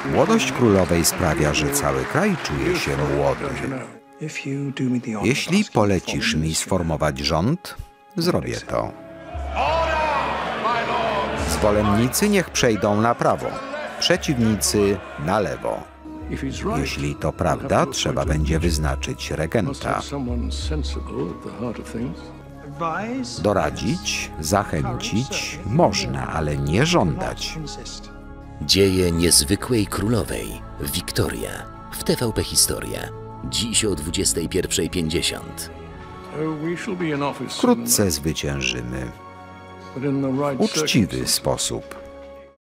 Młodość królowej sprawia, że cały kraj czuje się młody. Jeśli polecisz mi sformować rząd, zrobię to. Zwolennicy niech przejdą na prawo, przeciwnicy na lewo. Jeśli to prawda, trzeba będzie wyznaczyć regenta. Doradzić, zachęcić można, ale nie żądać. Dzieje niezwykłej królowej Wiktoria w TVP Historia. Dziś o 21:50. Wkrótce zwyciężymy. W uczciwy sposób.